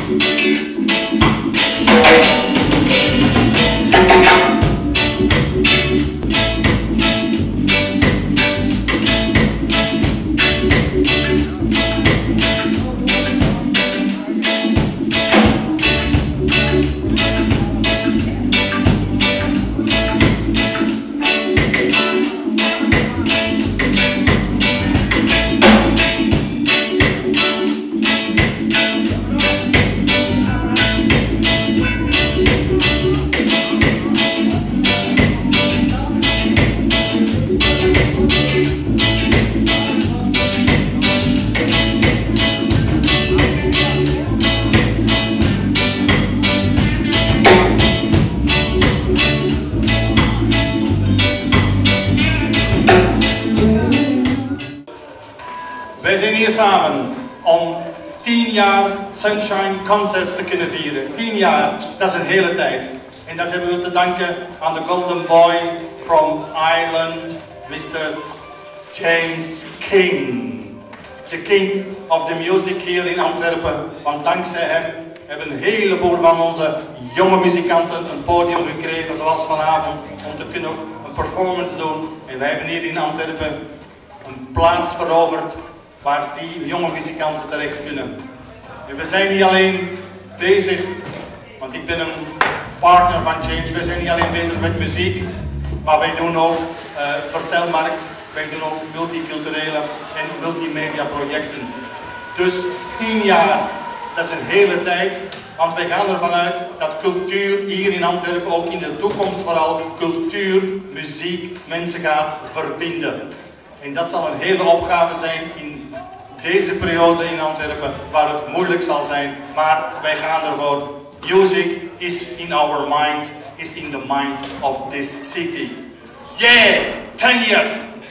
Wij zijn hier samen om 10 jaar Sunshine Concerts te kunnen vieren. 10 jaar, dat is een hele tijd. En dat hebben we te danken aan de Golden Boy from Ireland, Mr. James King. De king of the music hier in Antwerpen. Want dankzij hem hebben een heleboel van onze jonge muzikanten een podium gekregen, zoals vanavond, om te kunnen een performance doen. En wij hebben hier in Antwerpen een plaats veroverd waar die jonge muzikanten terecht kunnen. En we zijn niet alleen bezig, want ik ben een partner van James, we zijn niet alleen bezig met muziek, maar wij doen ook vertelmarkt, wij doen ook multiculturele en multimedia projecten. Dus 10 jaar, dat is een hele tijd, want wij gaan ervan uit dat cultuur hier in Antwerpen ook in de toekomst vooral cultuur, muziek, mensen gaat verbinden. En dat zal een hele opgave zijn in deze periode in Antwerpen, waar het moeilijk zal zijn, maar wij gaan ervoor. Music is in our mind, is in the mind of this city. Yeah! 10 years!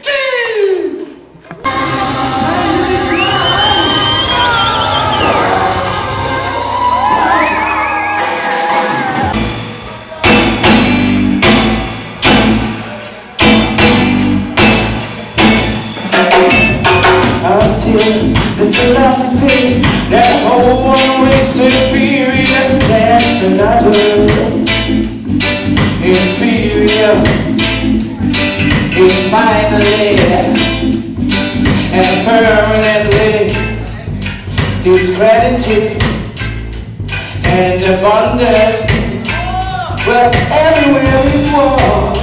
Until the philosophy that whole one-way superior than another inferior is finally and permanently discredited and abundant. Well, everywhere we walk.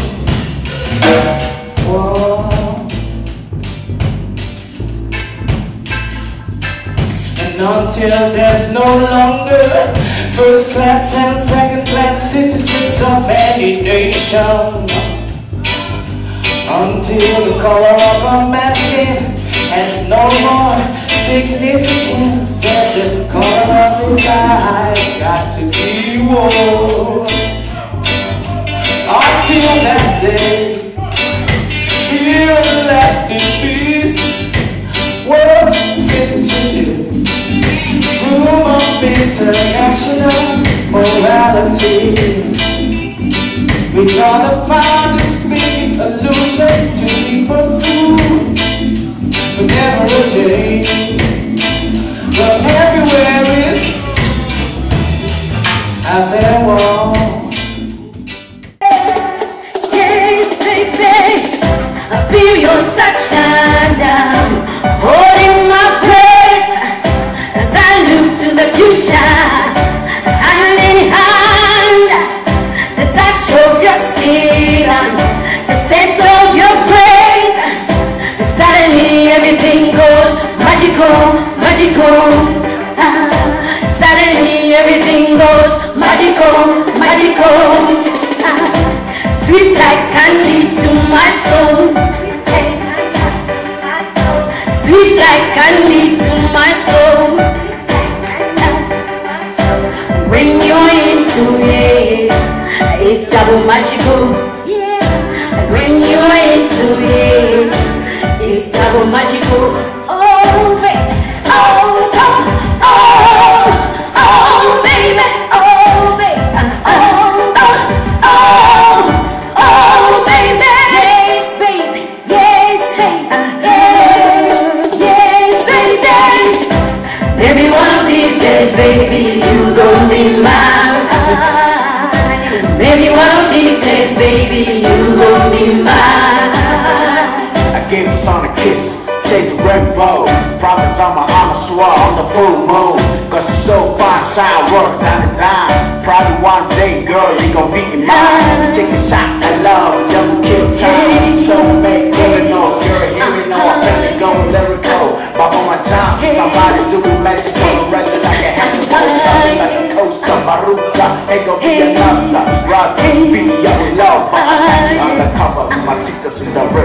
Until there's no longer first class and second class citizens of any nation. Until the color of a masking has no more significance than the color of his eyes got to be worn. Until that day, we'll last in peace, world citizenship, room of international morality. We're gonna find this big illusion to be pursued, but never attain. But everywhere is as there was. Yes, baby, I feel your touch and down, holding my breath as I look to the future. Hand in hand, the touch of your skin, the sense of your breath. Suddenly everything goes magical, magical. Suddenly everything goes magical, magical. Sweet like candy to my soul. Sweet like candy to my soul. When you're into it, it's double magical. When you're into it, it's double magical. Oh baby, oh, oh, oh, oh baby, oh baby, oh, oh, oh, oh baby. Yes baby, yes baby, yes, yes baby. Maybe one of these days, baby, you be mine. Maybe one of these days, baby, you gon' be mine. I gave the sun a kiss, taste the rainbow. Promise on my armor, swore on the full moon. Cause she's so fine, shine, work time to time. Probably one day, girl, you gon' be in mine. Take a shot at love, double kill time. So make criminals, girl, here we know. I feel it going lyrical. But on my chances, somebody doing magical. The rest of like a hand to hold, something like a coaster, Maruka. Ain't gon' be another brother, be your love. I got you undercover, my sisters in the river.